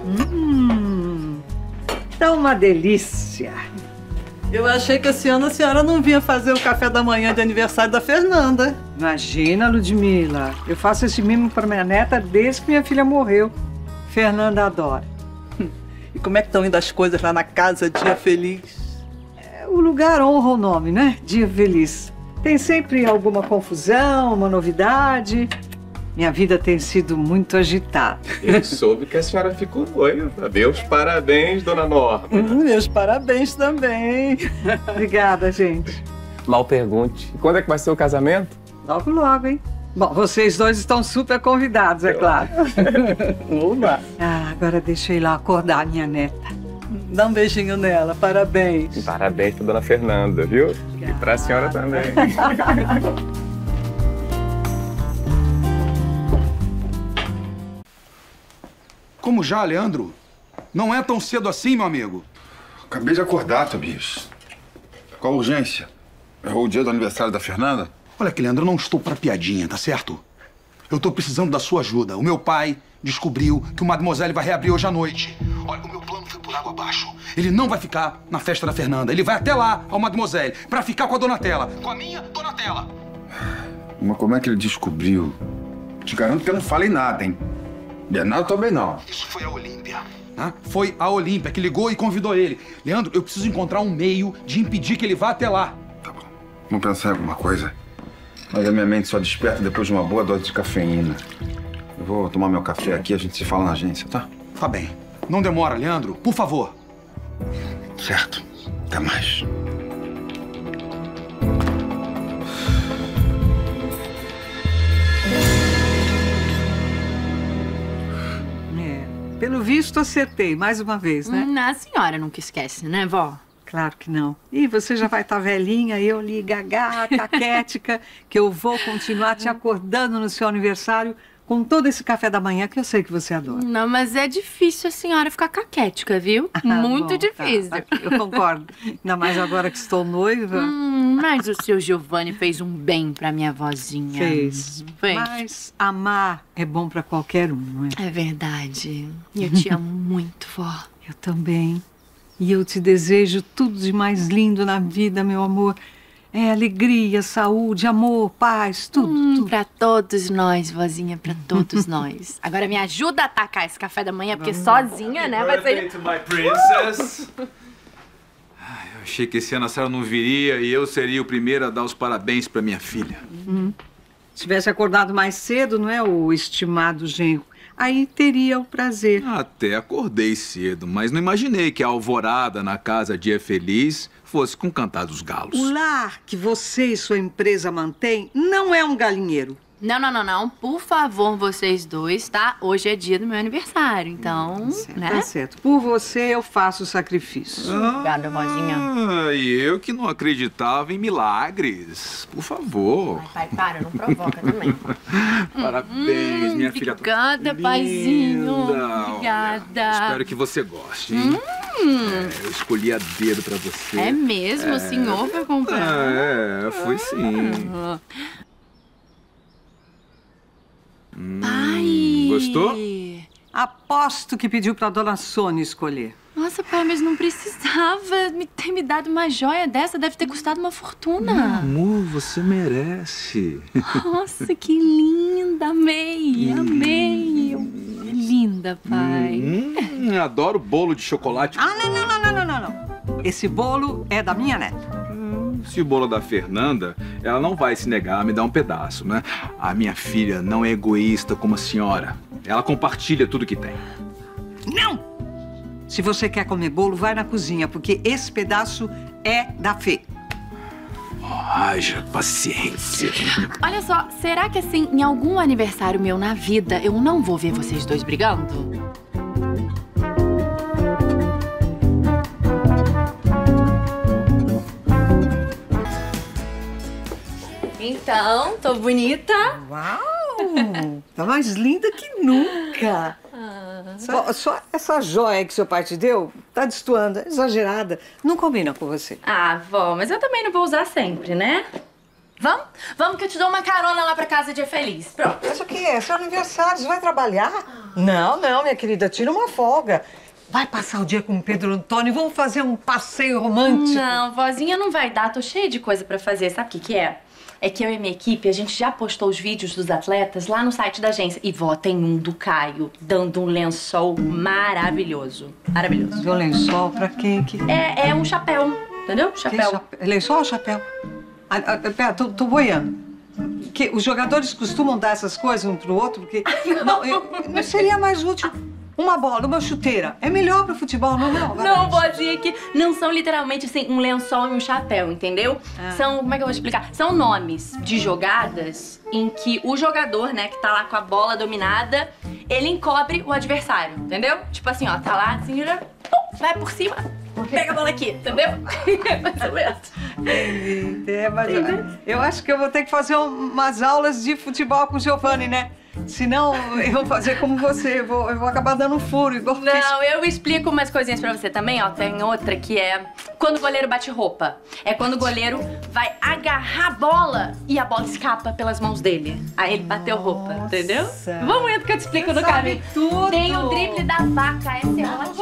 Tá uma delícia. Eu achei que esse ano a senhora não vinha fazer o café da manhã de aniversário da Fernanda. Imagina, Ludmila. Eu faço esse mimo para minha neta desde que minha filha morreu. Fernanda adora. E como é que estão indo as coisas lá na casa Dia Feliz? O lugar honra o nome, né? Dia Feliz. Tem sempre alguma confusão, uma novidade. Minha vida tem sido muito agitada. Eu soube que a senhora ficou noiva. Meus parabéns, dona Norma. Meus parabéns também. Obrigada, gente. Mal pergunte. E quando é que vai ser o casamento? Logo, logo, hein? Bom, vocês dois estão super convidados, é claro. Vamos lá. Agora deixa eu ir lá acordar a minha neta. Dá um beijinho nela, parabéns. Parabéns pra dona Fernanda, viu? Obrigada. E pra senhora também. Como já, Leandro? Não é tão cedo assim, meu amigo. Acabei de acordar, Tobias. Qual a urgência? É o dia do aniversário da Fernanda? Olha aqui, Leandro, eu não estou pra piadinha, tá certo? Eu tô precisando da sua ajuda. O meu pai descobriu que o Mademoiselle vai reabrir hoje à noite. Olha, o meu plano foi por água abaixo. Ele não vai ficar na festa da Fernanda. Ele vai até lá, ao Mademoiselle, pra ficar com a Donatella. Com a minha Donatella. Mas como é que ele descobriu? Te garanto que eu não falei nada, hein? Bernardo também não. Isso foi a Olímpia. Foi a Olímpia que ligou e convidou ele. Leandro, eu preciso encontrar um meio de impedir que ele vá até lá. Tá bom. Vamos pensar em alguma coisa. Mas a minha mente só desperta depois de uma boa dose de cafeína. Eu vou tomar meu café aqui, a gente se fala na agência, tá? Tá bem. Não demora, Leandro. Por favor. Certo. Até mais. Pelo visto, acertei mais uma vez, né? A senhora nunca esquece, né, vó? Claro que não. E você já vai estar velhinha, eu ali, gagá, caquética, que eu vou continuar te acordando no seu aniversário com todo esse café da manhã que eu sei que você adora. Não, mas é difícil a senhora ficar caquética, viu? Muito bom, difícil. Tá. Eu concordo. Ainda mais agora que estou noiva. Mas o seu Giovanni fez um bem pra minha vozinha. Fez. Mas amar é bom pra qualquer um, não é? É verdade. E eu te amo muito, vó. Eu também. E eu te desejo tudo de mais lindo na vida, meu amor. É alegria, saúde, amor, paz, tudo. Pra todos nós, vozinha, pra todos nós. Agora me ajuda a atacar esse café da manhã, porque sozinha, né, vai ser... To my princess. Eu achei que esse ano a senhora não viria e eu seria o primeiro a dar os parabéns pra minha filha. Se tivesse acordado mais cedo, não é, o estimado genro? Aí teria o prazer. Até acordei cedo, mas não imaginei que a alvorada na casa Dia Feliz fosse com cantar dos galos. O lar que você e sua empresa mantêm não é um galinheiro. Não. Por favor, vocês dois, tá? Hoje é dia do meu aniversário, então, né? Tá certo. Por você, eu faço o sacrifício. Obrigada, vozinha. E eu que não acreditava em milagres. Por favor. Pai, para, não provoca também. Parabéns, minha filha. Obrigada, paizinho. Obrigada. Espero que você goste, hein? Eu escolhi a dedo pra você. É mesmo? O senhor vai comprar? Foi sim. Pai! Gostou? Aposto que pediu pra dona Sônia escolher. Nossa, pai, mas não precisava ter me dado uma joia dessa. Deve ter custado uma fortuna. Amor, você merece. Nossa, que linda. Amei. Linda, pai. Adoro bolo de chocolate. Não. Esse bolo é da minha neta. Se o bolo é da Fernanda, ela não vai se negar a me dar um pedaço, né? A minha filha não é egoísta como a senhora. Ela compartilha tudo que tem. Não! Se você quer comer bolo, vai na cozinha, porque esse pedaço é da Fê. Haja paciência. Olha só, será que assim, em algum aniversário meu na vida, eu não vou ver vocês dois brigando? Então, tô bonita? Uau! Tá mais linda que nunca. Só essa joia que seu pai te deu tá destoando, é exagerada. Não combina com você. Ah, vó, mas eu também não vou usar sempre, né? Vamos? Vamos que eu te dou uma carona lá pra casa de Feliz. Pronto. Mas o que é? Seu aniversário, você vai trabalhar? Não, minha querida, tira uma folga. Vai passar o dia com o Pedro Antônio e vamos fazer um passeio romântico. Não, vozinha não vai dar, tô cheia de coisa pra fazer. Sabe o que que é? É que eu e minha equipe, a gente já postou os vídeos dos atletas lá no site da agência. E vó, tem um do Caio dando um lençol maravilhoso. Maravilhoso. Deu lençol pra quem? É um chapéu, entendeu? Chapéu. Lençol ou chapéu? Pera, tô boiando. Que os jogadores costumam dar essas coisas um pro outro, porque não seria mais útil uma bola, uma chuteira. É melhor pro futebol, não? Não, vozinha, que não são literalmente assim um lençol e um chapéu, entendeu? São, como é que eu vou explicar? São nomes de jogadas em que o jogador, né, que tá lá com a bola dominada, ele encobre o adversário, entendeu? Tipo assim, ó, tá lá, assim, vai por cima, pega a bola aqui, entendeu? Mais ou menos. Mas eu acho que eu vou ter que fazer umas aulas de futebol com o Giovanni, né? Senão eu vou fazer como você, eu vou acabar dando um furo. Igual não, eu explico umas coisinhas pra você também, ó. Tem outra que é quando o goleiro bate roupa. É quando o goleiro vai agarrar a bola e a bola escapa pelas mãos dele. Aí ele bateu roupa, entendeu? Vamos entrar que eu te explico no caminho. Tudo. Tem o drible da vaca, essa é ótima.